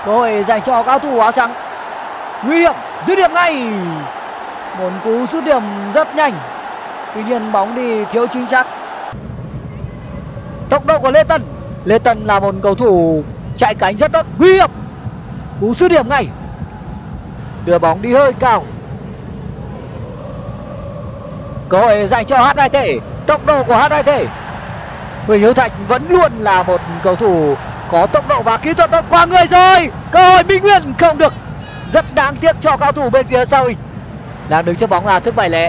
Cơ hội dành cho cao thủ áo trắng. Nguy hiểm, dứt điểm ngay. Một cú dứt điểm rất nhanh. Tuy nhiên bóng đi thiếu chính xác. Tốc độ của Lê Tân. Lê Tân là một cầu thủ chạy cánh rất tốt. Nguy hiểm. Cú dứt điểm ngay. Đưa bóng đi hơi cao. Cơ hội dành cho HIT. Tốc độ của HIT. Huỳnh Hữu Thạch vẫn luôn là một cầu thủ có tốc độ và kỹ thuật tốt. Qua người rồi. Cơ hội Minh Nguyên không được. Rất đáng tiếc cho cao thủ bên phía sau. Đang đứng trước bóng là Thức Bảy Lệ.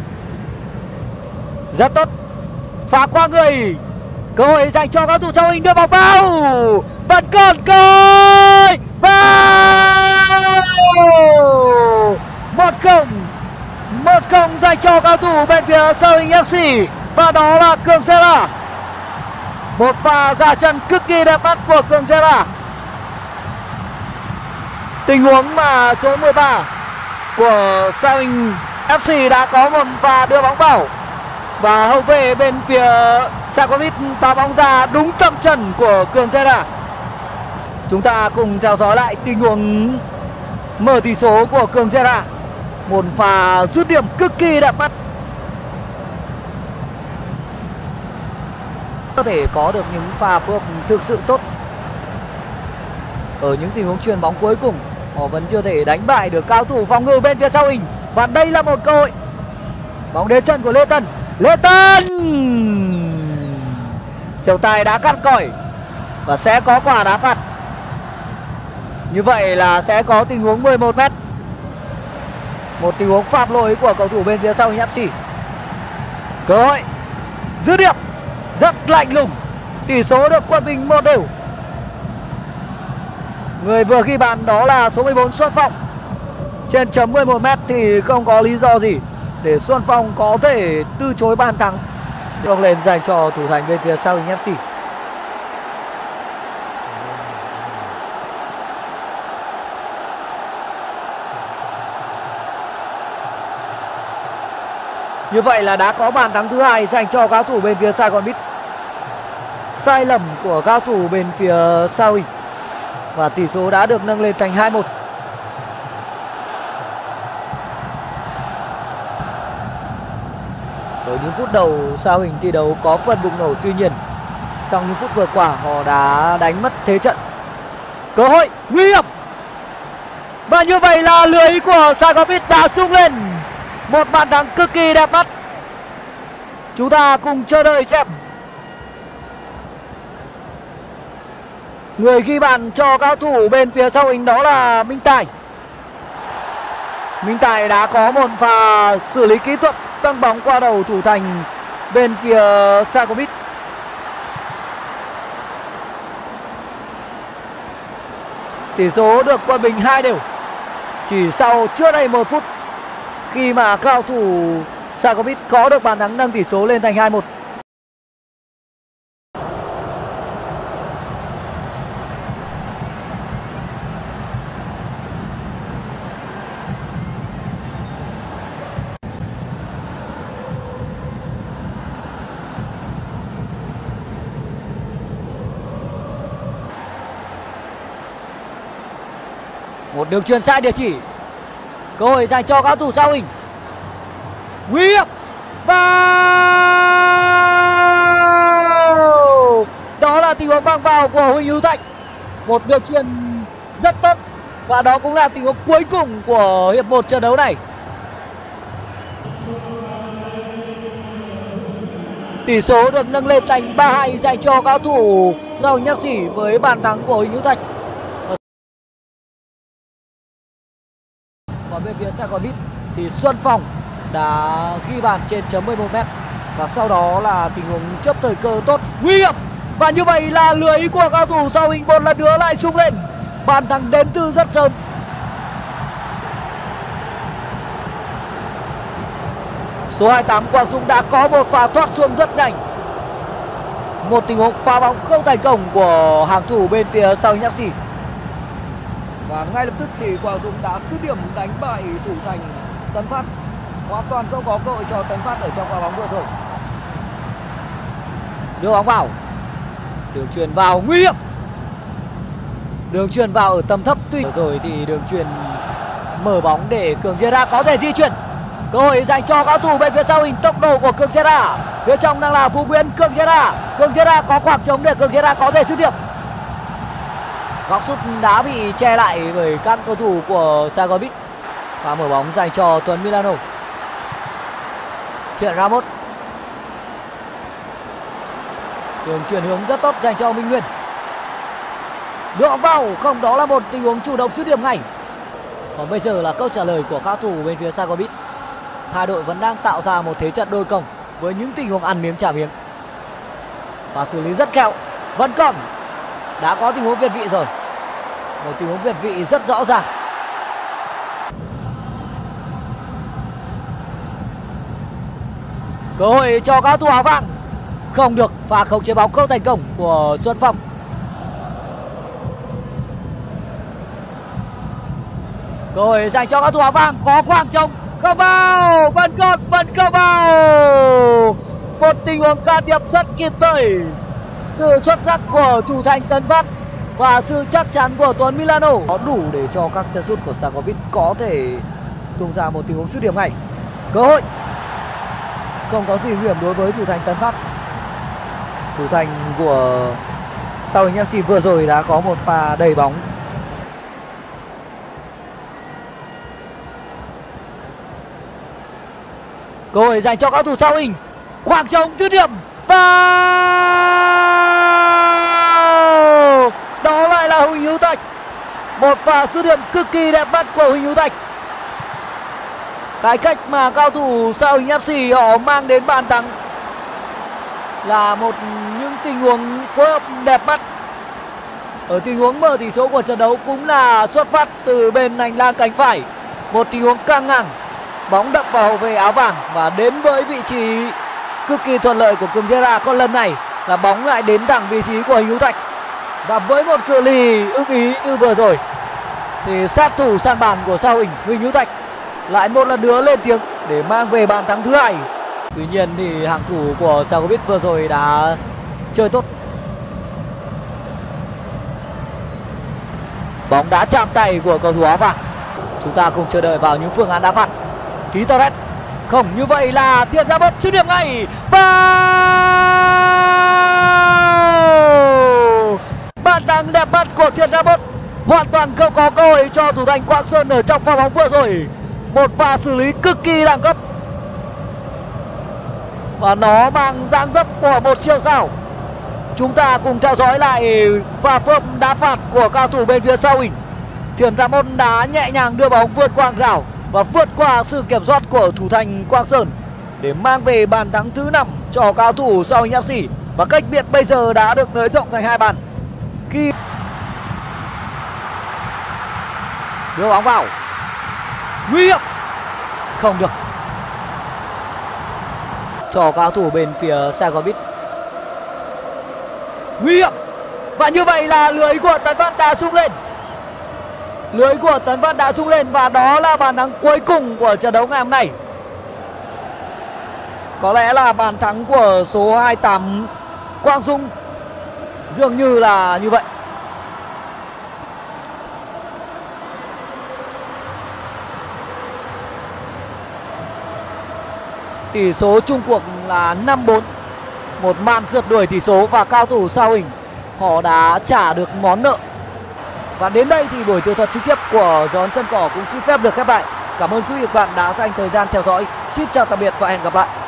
Rất tốt. Phá qua người. Cơ hội dành cho cao thủ sau hình, đưa bóng vào. Vẫn còn cơ hội. Vào. 1-0 dành cho cao thủ bên phía sau hình FC. Và đó là Cường Zela. Một pha ra chân cực kỳ đẹp mắt của Cường Zela. Tình huống mà số 13 của Sao Hình FC đã có một pha đưa bóng vào. Và hậu vệ bên phía Sakovic phá bóng ra đúng tầm chân của Cường Zela. Chúng ta cùng theo dõi lại tình huống mở tỷ số của Cường Zela. Một pha dứt điểm cực kỳ đẹp mắt. Có thể có được những pha phối hợp thực sự tốt. Ở những tình huống chuyền bóng cuối cùng, họ vẫn chưa thể đánh bại được cao thủ phòng ngự bên phía sau hình. Và đây là một cơ hội. Bóng đến chân của Lê Tân. Lê Tân! Trọng tài đã cắt còi và sẽ có quả đá phạt. Như vậy là sẽ có tình huống 11m. Một tình huống phạm lỗi của cầu thủ bên phía sau hình FC. Cơ hội dứt điểm rất lạnh lùng. Tỷ số được quân bình 1-1. Người vừa ghi bàn đó là số 14 Xuân Phong. Trên chấm 11m thì không có lý do gì để Xuân Phong có thể từ chối bàn thắng. Bóng lên dành cho thủ thành bên phía sau hình FC. Như vậy là đã có bàn thắng thứ hai dành cho cao thủ bên phía Saigon Beat. Sai lầm của cao thủ bên phía Sao Hình. Và tỷ số đã được nâng lên thành 2-1. Ở những phút đầu Sao Hình thi đấu có phần bùng nổ. Tuy nhiên trong những phút vừa qua họ đã đánh mất thế trận. Cơ hội nguy hiểm. Và như vậy là lưới của Saigon Beat đã sung lên. Một bàn thắng cực kỳ đẹp mắt. Chúng ta cùng chờ đợi xem. Người ghi bàn cho cao thủ bên phía sau hình đó là Minh Tài. Minh Tài đã có một pha xử lý kỹ thuật tăng bóng qua đầu thủ thành bên phía Saigon Beat. Tỷ số được quân bình 2-2. Chỉ sau chưa đầy 1 phút khi mà cao thủ Saigon Beat có được bàn thắng nâng tỷ số lên thành 2-1. Một đường chuyền sai địa chỉ. Cơ hội dành cho cao thủ Sao Hình. Nguy hiểm. Và đó là tình huống băng vào của Huỳnh Hữu Thạch. Một đường chuyền rất tốt. Và đó cũng là tình huống cuối cùng của hiệp 1 trận đấu này. Tỷ số được nâng lên thành 3-2 dành cho cao thủ Sao Hình FC với bàn thắng của Huỳnh Hữu Thạch. Còn bên phía Saigon Beat thì Xuân Phong đã ghi bàn trên chấm 11m. Và sau đó là tình huống chớp thời cơ tốt. Nguy hiểm. Và như vậy là lưới của cao thủ Sao Hình một lần nữa lại sung lên. Bàn thắng đến từ rất sớm. Số 28 Quang Dũng đã có một pha thoát xuống rất nhanh. Một tình huống phá bóng không thành công của hàng thủ bên phía Sao Hình FC. Và ngay lập tức thì Quang Dũng đã dứt điểm đánh bại thủ thành Tấn Phát. Hoàn toàn không có cơ hội cho Tấn Phát ở trong pha bóng vừa rồi. Đưa bóng vào. Đường chuyền vào nguy hiểm. Đường chuyền vào ở tầm thấp, tuy rồi thì đường chuyền mở bóng để Cường Gerrard có thể di chuyển. Cơ hội dành cho các thủ bên phía sau hình, tốc độ của Cường Gerrard. Phía trong đang là Phú Nguyễn. Cường Gerrard có khoảng trống để Cường Gerrard có thể dứt điểm. Góc sút đã bị che lại bởi các cầu thủ của Zagreb. Và mở bóng dành cho Tuấn Milano. Thiện Ramos. Đường chuyển hướng rất tốt dành cho Minh Nguyên. Đưa bóng vào, không, đó là một tình huống chủ động dứt điểm ngay. Còn bây giờ là câu trả lời của các thủ bên phía Zagreb. Hai đội vẫn đang tạo ra một thế trận đôi công với những tình huống ăn miếng trả miếng. Và xử lý rất khéo. Vẫn còn. Đã có tình huống việt vị rồi. Một tình huống việt vị rất rõ ràng. Cơ hội cho các thủ áo vàng. Không được, và khống chế bóng không thành công của Xuân Phong. Cơ hội dành cho các thủ áo vàng, có khoảng trống, không vào, vẫn còn vào. Một tình huống can thiệp rất kịp thời. Sự xuất sắc của thủ thành Tấn Phát và sự chắc chắn của Tuấn Milano có đủ để cho các chân sút của Zagreb có thể tung ra một tình huống dứt điểm ngay. Cơ hội không có gì nguy hiểm đối với thủ thành Tấn Phát. Thủ thành của Sao Hình FC vừa rồi đã có một pha đẩy bóng. Cơ hội dành cho các thủ Sao Hình, khoảng trống dứt điểm và đó lại là Huỳnh Hữu Thạch. Một pha dứt điểm cực kỳ đẹp mắt của Huỳnh Hữu Thạch. Cái cách mà cao thủ Sao Hình FC họ mang đến bàn thắng là một những tình huống phối hợp đẹp mắt. Ở tình huống mở tỷ số của trận đấu cũng là xuất phát từ bên hành lang cánh phải. Một tình huống căng ngang, bóng đập vào hậu vệ áo vàng và đến với vị trí cực kỳ thuận lợi của Cường Gerrard. Còn lần này là bóng lại đến đẳng vị trí của Huỳnh Hữu Thạch. Và với một cự ly ưng ý như vừa rồi thì sát thủ san bàn của Sao Hình, Huỳnh Hữu Thạch lại một lần nữa lên tiếng để mang về bàn thắng thứ hai. Tuy nhiên thì hàng thủ của Zagreb vừa rồi đã chơi tốt. Bóng đã chạm tay của cầu thủ áo vàng. Chúng ta cùng chờ đợi vào những phương án đá phạt. Tí Torres. Không, như vậy là Thiện Ramos dứt điểm ngay. Và bàn thắng đẹp mắt của Thiện Ramos. Hoàn toàn không có cơ hội cho thủ thành Quang Sơn ở trong pha bóng vừa rồi. Một pha xử lý cực kỳ đẳng cấp và nó mang dáng dấp của một siêu sao. Chúng ta cùng theo dõi lại pha phơm đá phạt của cao thủ bên phía Sao Hình. Thiện Ramos đá nhẹ nhàng đưa bóng vượt qua hàng rào và vượt qua sự kiểm soát của thủ thành Quang Sơn để mang về bàn thắng thứ 5 cho cao thủ Sao Hình FC. Và cách biệt bây giờ đã được nới rộng thành 2 bàn. Khi đưa bóng vào, nguy hiểm, không được cho cao thủ bên phía Zagreb. Nguy hiểm. Và như vậy là lưới của Tấn Phát đã rung lên. Lưới của Tấn Phát đã rung lên và đó là bàn thắng cuối cùng của trận đấu ngày hôm nay. Có lẽ là bàn thắng của số 28 Quang Dũng. Dường như là như vậy. Tỷ số chung cuộc là 5-4. Một màn rượt đuổi tỷ số và cao thủ Sao Hình họ đã trả được món nợ. Và đến đây thì buổi tường thuật trực tiếp của Giòn Sân Cỏ cũng xin phép được khép lại. Cảm ơn quý vị và các bạn đã dành thời gian theo dõi. Xin chào tạm biệt và hẹn gặp lại.